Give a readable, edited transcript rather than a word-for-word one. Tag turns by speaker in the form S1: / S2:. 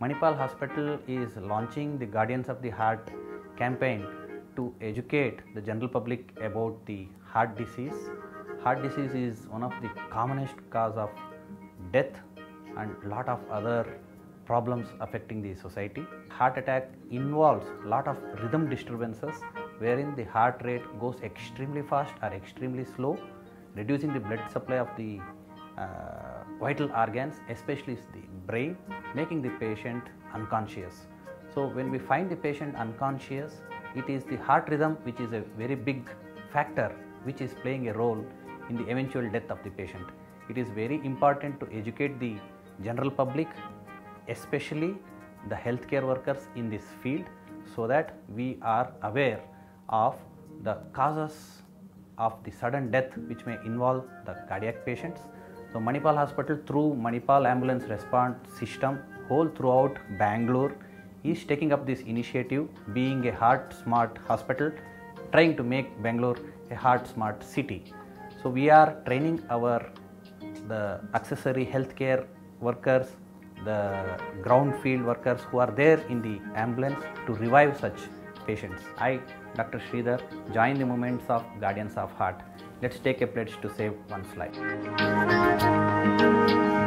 S1: Manipal Hospital is launching the Guardians of the Heart campaign to educate the general public about the heart disease. Heart disease is one of the commonest cause of death and lot of other problems affecting the society. Heart attack involves lot of rhythm disturbances wherein the heart rate goes extremely fast or extremely slow, reducing the blood supply of the vital organs, especially the brain, making the patient unconscious. So when we find the patient unconscious, it is the heart rhythm which is a very big factor which is playing a role in the eventual death of the patient. It is very important to educate the general public, especially the healthcare workers in this field, so that we are aware of the causes of the sudden death which may involve the cardiac patients. So Manipal Hospital through Manipal Ambulance Response System whole throughout Bangalore is taking up this initiative, being a heart smart hospital, trying to make Bangalore a heart smart city. So we are training the accessory healthcare workers, the ground field workers who are there in the ambulance to revive such patients. I, Dr. Sridhar, join the movements of Guardians of Heart. Let's take a pledge to save one's life.